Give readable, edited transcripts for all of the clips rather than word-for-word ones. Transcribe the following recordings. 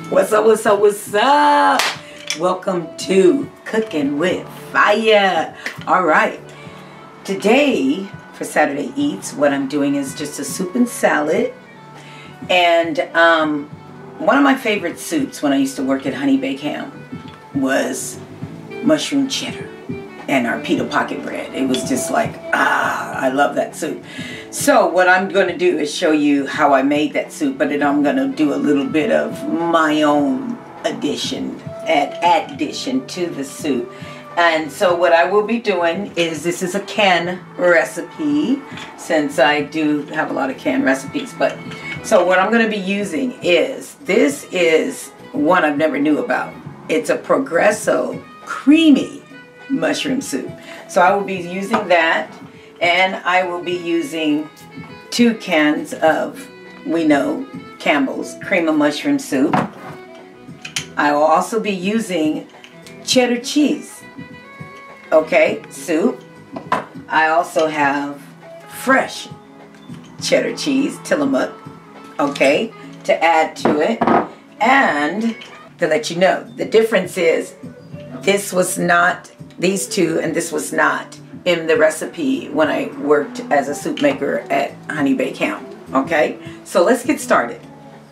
What's up, what's up, what's up? Welcome to Cooking with Fire. Alright, today for Saturday Eats, what I'm doing is just a soup and salad. And one of my favorite soups when I used to work at Honey Baked Ham was mushroom cheddar and our pita pocket bread. It was just like, I love that soup. So what I'm going to do is show you how I made that soup, but then I'm going to do a little bit of my own addition to the soup. And so what I will be doing is, this is a canned recipe, since I do have a lot of canned recipes. But so what I'm going to be using is, this is one I've never knew about. It's a Progresso creamy mushroom soup. So I will be using that, and I will be using 2 cans of, we know, Campbell's cream of mushroom soup. I will also be using cheddar cheese, okay, soup. I also have fresh cheddar cheese, Tillamook, okay, to add to it. And to let you know, the difference is, this was not, these two, and this was not in the recipe when I worked as a soup maker at Honey Baked Ham. Okay, so let's get started.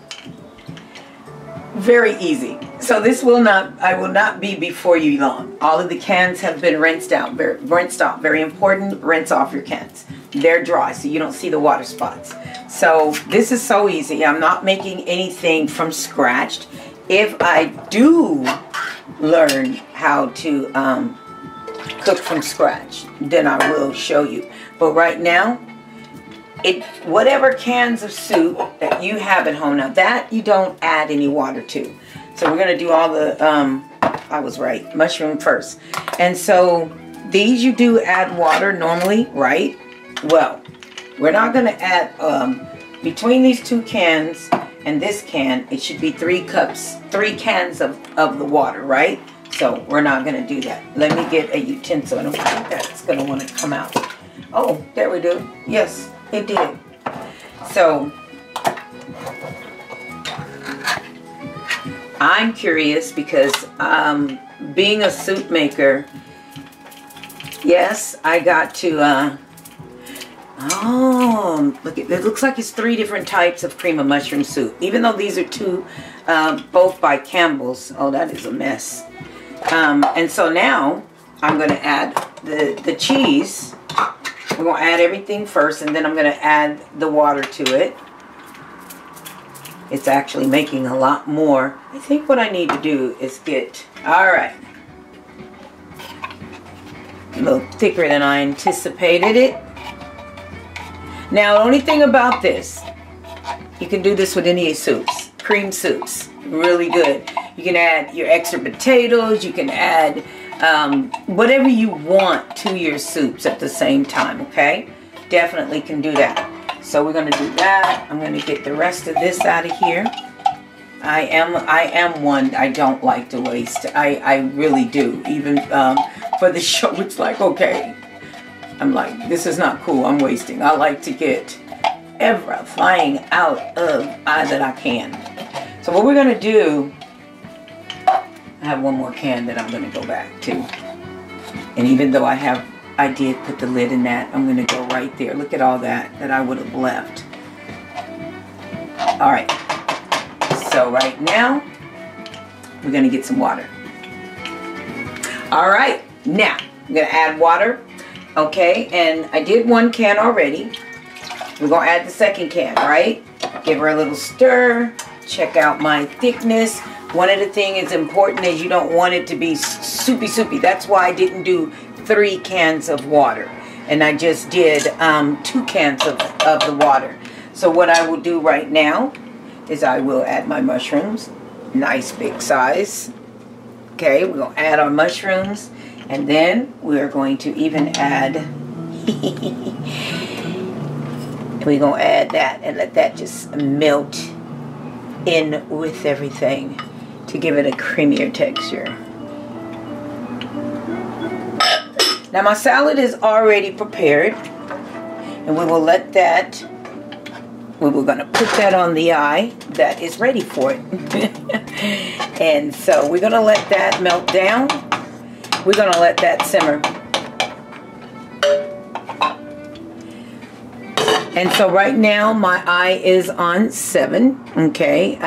Very easy. So this will not, I will not be before you long. All of the cans have been rinsed out. Very important, rinse off your cans. They're dry, so you don't see the water spots. So this is so easy. I'm not making anything from scratch. If I do learn how to cook from scratch, then I will show you. But right now, whatever cans of soup that you have at home, now that you don't add any water to. So we're going to do all the, I was right, mushroom first. And so these you do add water normally, right? Well, we're not going to add, between these 2 cans and this can, it should be 3 cans of the water, right? So we're not going to do that. Let me get a utensil. I don't think that's going to want to come out. Oh, there we do. Yes, it did. So I'm curious because being a soup maker, yes, I got to, look, it looks like it's 3 different types of cream of mushroom soup. Even though these are 2, both by Campbell's. Oh, that is a mess. And so now I'm going to add the cheese. We're going to add everything first, and then I'm going to add the water to it. It's actually making a lot more. I think what I need to do is get, alright, a little thicker than I anticipated it. Now, the only thing about this, you can do this with any soups, cream soups, really good. You can add your extra potatoes, you can add whatever you want to your soups at the same time, okay? Definitely can do that. So we're going to do that. I'm going to get the rest of this out of here. I am one I don't like to waste. I really do. Even for the show, it's like, okay, I'm like, this is not cool. I'm wasting. I like to get everything out of that I can. So what we're going to do, I have one more can that I'm going to go back to. And even though I did put the lid in that, I'm going to go right there. Look at all that I would have left. All right. So right now, we're going to get some water. All right. Now, I'm going to add water. Okay. And I did 1 can already. We're going to add the 2nd can, right? Give her a little stir. Check out my thickness. One of the things important is you don't want it to be soupy. That's why I didn't do 3 cans of water. And I just did 2 cans of the water. So what I will do right now is I will add my mushrooms. Nice big size. Okay, we're going to add our mushrooms. And then we're going to even add... we're going to add that and let that just melt in with everything to give it a creamier texture. Now my salad is already prepared, and we will let that we were going to put that on the eye that is ready for it. And so we're going to let that melt down. We're going to let that simmer. And so right now my eye is on 7. Okay,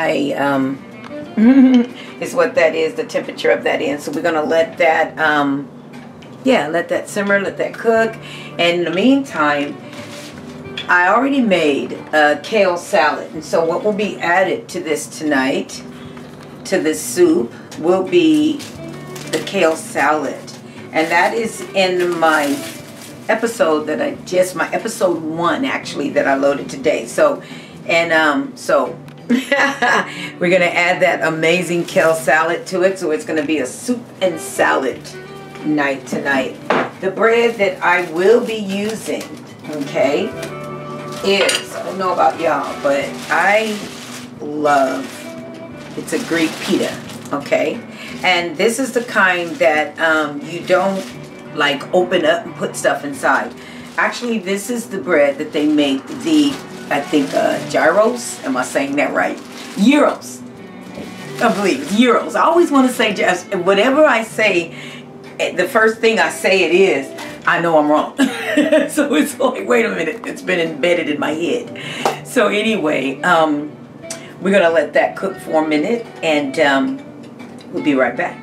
is what that is, the temperature of that is. So we're going to let that let that simmer, let that cook. And in the meantime, I already made a kale salad. And so what will be added to this tonight, to this soup, will be the kale salad. And that is in my episode that my episode 1 actually that I loaded today. So, and so we're going to add that amazing kale salad to it. So it's going to be a soup and salad night tonight. The bread that I will be using, okay, is, I don't know about y'all, but I love, it's a Greek pita, okay? And this is the kind that you don't like open up and put stuff inside. Actually, this is the bread that they make the, I think, gyros. Am I saying that right? Gyros. I believe it's gyros. I always want to say, just whatever I say, the first thing I say it is, I know I'm wrong. So it's like, wait a minute, it's been embedded in my head. So anyway, we're going to let that cook for a minute, and we'll be right back.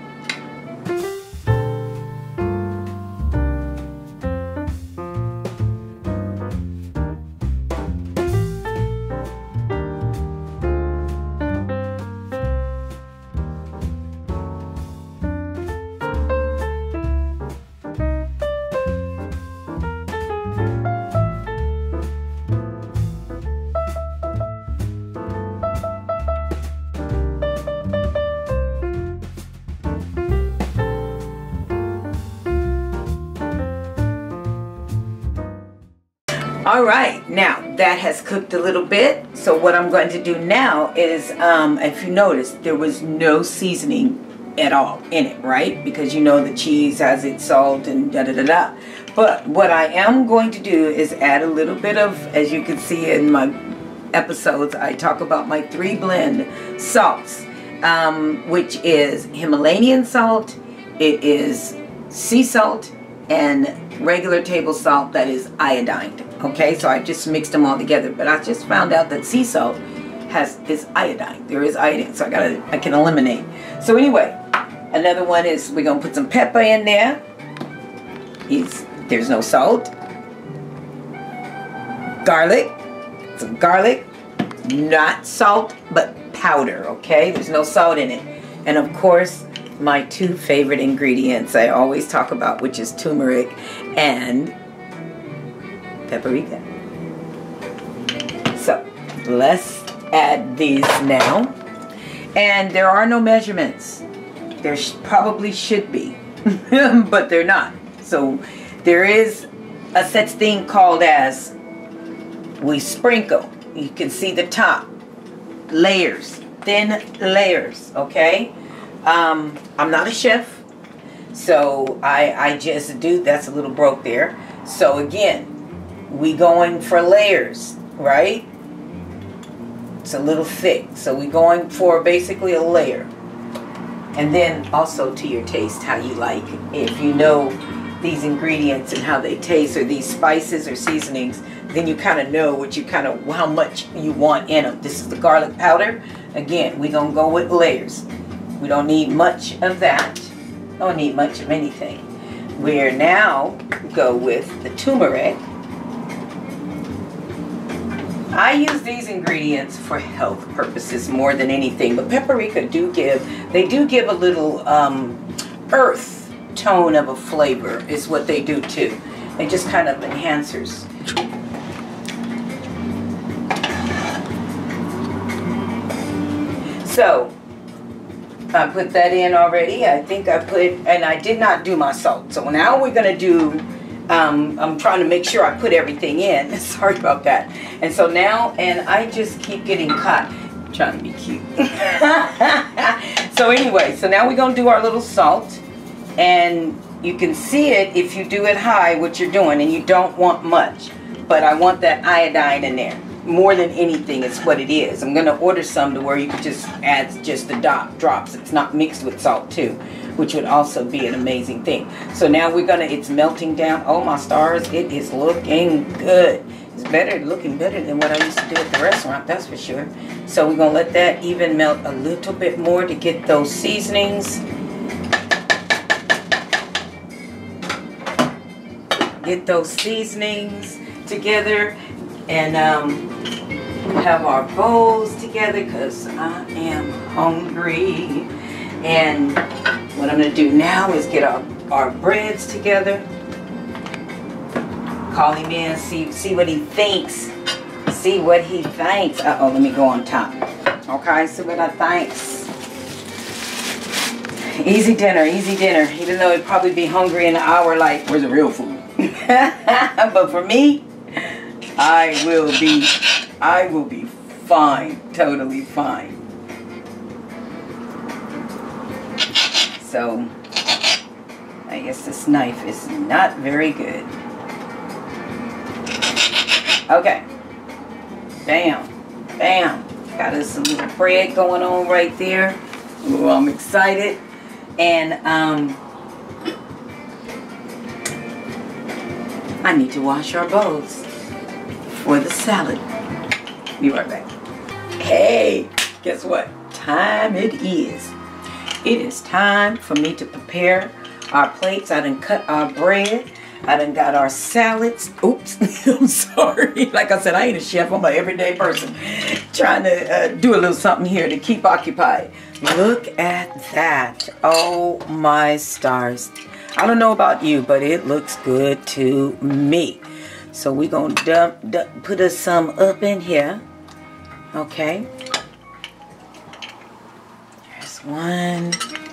Alright, now that has cooked a little bit. So what I'm going to do now is, if you notice, there was no seasoning at all in it, right? Because you know the cheese has its salt and da-da-da-da. But what I am going to do is add a little bit of, as you can see in my episodes, I talk about my 3 blend salts, which is Himalayan salt, it is sea salt, and regular table salt that is iodined. Okay, so I just mixed them all together, but I just found out that sea salt is iodine. There is iodine, so I can eliminate. So anyway, another one is we're gonna put some pepper in there. There's no salt. Garlic, some garlic, not salt but powder. Okay, there's no salt in it, and of course my 2 favorite ingredients I always talk about, which is turmeric and paprika. So let's add these now, and there are no measurements. There probably should be, but they're not. So there is a such thing called as, we sprinkle. You can see the top layers, thin layers. Okay, I'm not a chef, so I just do. That's a little broke there. So again, we going for layers, right? It's a little thick, so we going for basically a layer. And then also to your taste, how you like. If you know these ingredients and how they taste, or these spices or seasonings, then you kind of know what you how much you want in them. This is the garlic powder. Again, we're gonna go with layers. We don't need much of that. Don't need much of anything. We're now go with the turmeric. I use these ingredients for health purposes more than anything, but paprika do give a little earth tone of a flavor is what they do too. They just kind of enhancers. So I put that in already. I think I put, and I did not do my salt. So now we're gonna do, I'm trying to make sure I put everything in. Sorry about that. And so now, and I just keep getting caught. I'm trying to be cute. So anyway, so now we're gonna do our little salt. And you can see it if you do it high, what you're doing, and you don't want much. But I want that iodine in there. more than anything, it's what it is. I'm gonna order some to where you could just add just the drops. It's not mixed with salt too, which would also be an amazing thing. So now it's melting down. Oh my stars, it is looking good. It's looking better than what I used to do at the restaurant, that's for sure. So we're gonna let that even melt a little bit more to get those seasonings. Get those seasonings together and have our bowls together because I am hungry. And what I'm gonna do now is get our breads together. Call him in, see what he thinks. See what he thinks. Uh-oh, let me go on top. Okay, see what I thinks. Easy dinner, even though he'd probably be hungry in an hour like, where's the real food? But for me, I will be fine, totally fine. So, I guess this knife is not very good. Okay. Bam, bam. Got us some little bread going on right there. Ooh, I'm excited. And I need to wash our bowls for the salad. Be right back. Hey, guess what time it is? It is time for me to prepare our plates. I done cut our bread. I done got our salads. Oops, I'm sorry. Like I said, I ain't a chef. I'm an everyday person trying to do a little something here to keep occupied. Look at that. Oh my stars. I don't know about you, but it looks good to me. So we're going to put us some up in here. Okay. There's one.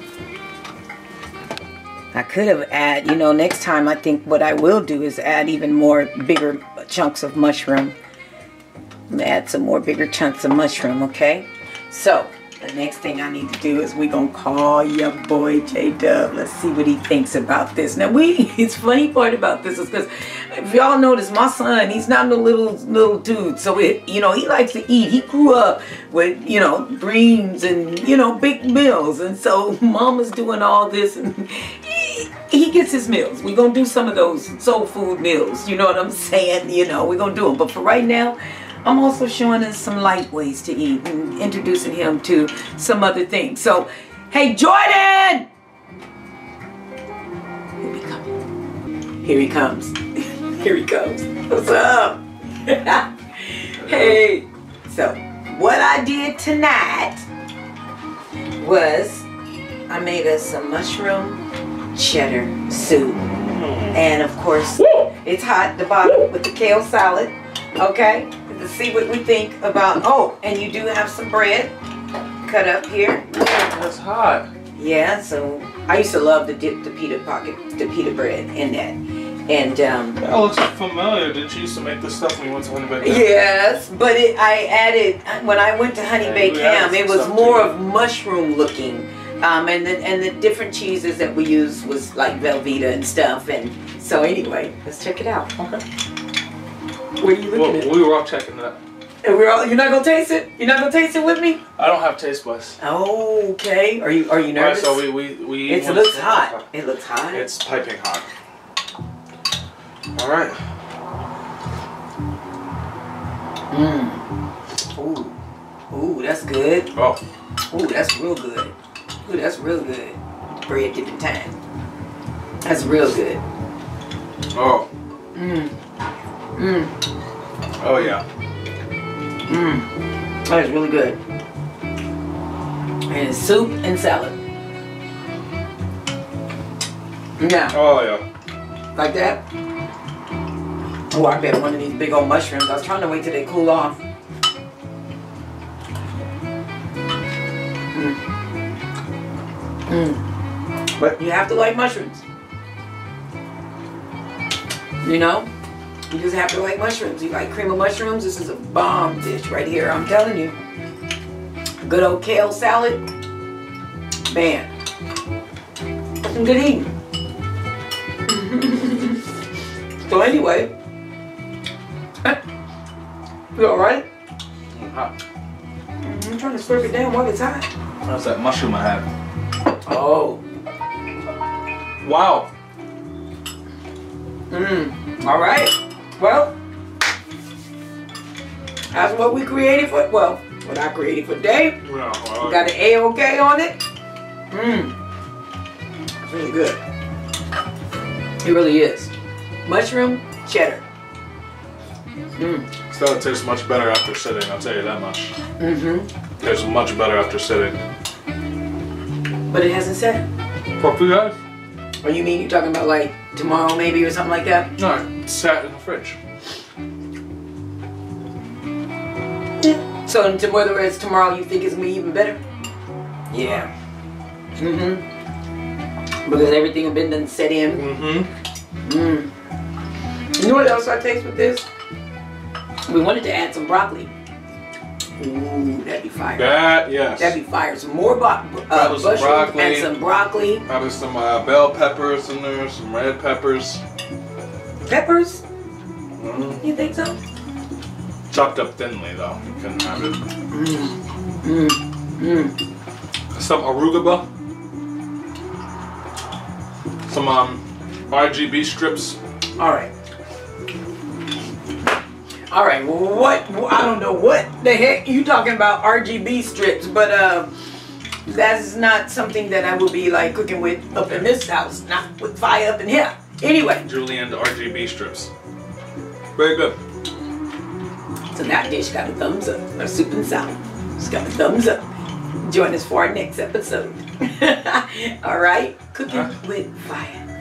I could have added, you know, next time I think what I will do is add even more bigger chunks of mushroom. Add some more bigger chunks of mushroom, okay? So, the next thing I need to do is we're going to call YaBoyJDub. Let's see what he thinks about this. Now, it's funny part about this is because if y'all notice, my son, he's not no little dude. So, you know, he likes to eat. He grew up with, you know, dreams and, you know, big meals. And so, mama's doing all this and he gets his meals. We're going to do some of those soul food meals. You know what I'm saying? You know, we're going to do them. But for right now, I'm also showing us some light ways to eat and introducing him to some other things. So, hey, Jordan! He'll be coming. Here he comes. Here he comes. What's up? Hey. So, what I did tonight was I made us some mushroom cheddar soup. And, of course, it's hot at the bottom with the kale salad. Okay? To see what we think about. Oh, and you do have some bread cut up here. That's hot. Yeah, so I used to love to dip the pita bread in that. And that looks familiar. Didn't you used to make this stuff when you went to Honey Baked Ham? Yes, but I added when I went to Honey Baked Ham, it was more of mushroom looking. And the different cheeses that we used was like Velveeta and stuff. And so anyway, let's check it out. Okay. What are you looking at? We were all checking that. And you're not gonna taste it? You're not gonna taste it with me? I don't have taste buds. Oh, okay. Are you nervous? Right, so we it looks hot. It looks hot. It's piping hot. All right. Ooh, that's good. Oh. Ooh, that's real good. Ooh, that's real good. Bread dipping time. That's real good. Oh. Oh yeah. That is really good. And it's soup and salad. Yeah. Oh yeah. Like that. Oh, I bet one of these big old mushrooms. I was trying to wait till they cool off. But you have to like mushrooms. You know? You just have to like mushrooms. You like cream of mushrooms? This is a bomb dish right here. I'm telling you. Good old kale salad. Man. Some good eating. So anyway. You alright? Hot. I'm trying to slurp it down while it's hot. That's that mushroom I had. Oh. Wow. Alright. Well, that's what we created for, well, what I created for today. Yeah, well, We got an A-OK on it. It's really good. It really is. Mushroom cheddar. Still, it tastes much better after sitting, I'll tell you that much. Tastes much better after sitting. But it hasn't set. For you guys? Or you mean you're talking about like tomorrow maybe or something like that? No, it sat in the fridge. Yeah. So whether it's tomorrow you think it's gonna be even better? Yeah. Because everything has been done set in. You know what else I taste with this? We wanted to add some broccoli. Ooh, that'd be fire. That, yes. That'd be fire. Some more mushrooms broccoli. and some broccoli. Probably some bell peppers in there, some red peppers. Peppers? You think so? Chopped up thinly though, you couldn't have it. Some arugula. Some RGB strips. Alright. Alright, well, what? I don't know what the heck you talking about RGB strips, but that's not something that I will be like cooking with up in this house, not with fire up in here. Anyway. Julienne RGB strips. Very good. So that dish got a thumbs up. Our soup and salad. It's got a thumbs up. Join us for our next episode. Alright? Cooking with fire.